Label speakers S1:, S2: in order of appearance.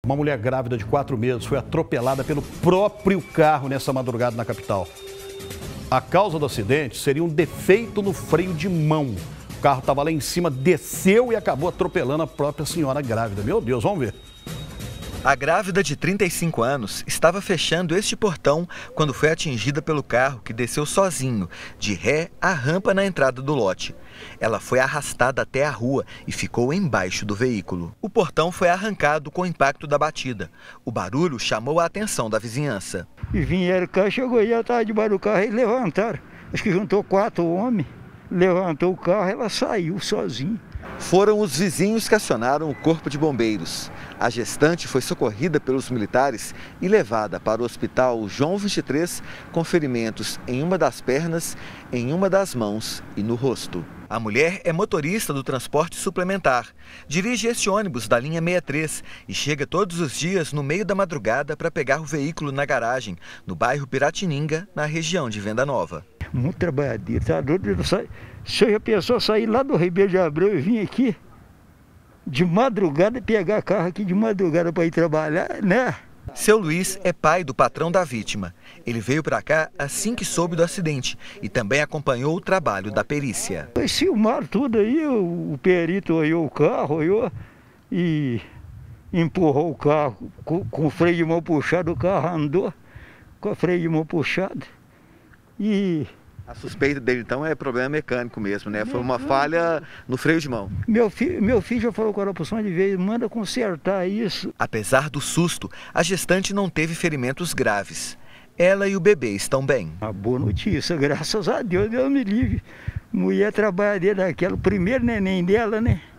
S1: Uma mulher grávida de 4 meses foi atropelada pelo próprio carro nessa madrugada na capital. A causa do acidente seria um defeito no freio de mão. O carro estava lá em cima, desceu e acabou atropelando a própria senhora grávida. Meu Deus, vamos ver.
S2: A grávida de 35 anos estava fechando este portão quando foi atingida pelo carro que desceu sozinho, de ré à rampa na entrada do lote. Ela foi arrastada até a rua e ficou embaixo do veículo. O portão foi arrancado com o impacto da batida. O barulho chamou a atenção da vizinhança.
S3: E vieram cá, chegou aí, ela estava debaixo do carro e levantaram. Acho que juntou 4 homens, levantou o carro, ela saiu sozinha.
S2: Foram os vizinhos que acionaram o corpo de bombeiros. A gestante foi socorrida pelos militares e levada para o hospital João 23 com ferimentos em uma das pernas, em uma das mãos e no rosto. A mulher é motorista do transporte suplementar. Dirige esse ônibus da linha 63 e chega todos os dias no meio da madrugada para pegar o veículo na garagem, no bairro Piratininga, na região de Venda Nova.
S3: Muito trabalhadeiro, tá doido? Se eu já pensou sair lá do Ribeiro de Abreu e vir aqui de madrugada, pegar carro aqui de madrugada para ir trabalhar, né?
S2: Seu Luiz é pai do patrão da vítima. Ele veio para cá assim que soube do acidente e também acompanhou o trabalho da perícia.
S3: Eles filmaram tudo aí, o perito olhou o carro, olhou e empurrou o carro com o freio de mão puxado, o carro andou com o freio de mão puxado e...
S2: A suspeita dele, então, é problema mecânico mesmo, né? Foi uma falha no freio de mão.
S3: Meu filho já falou com a opção de vez, manda consertar isso.
S2: Apesar do susto, a gestante não teve ferimentos graves. Ela e o bebê estão bem.
S3: Uma boa notícia, graças a Deus, Deus me livre. Mulher trabalhadeira daquela, o primeiro neném dela, né?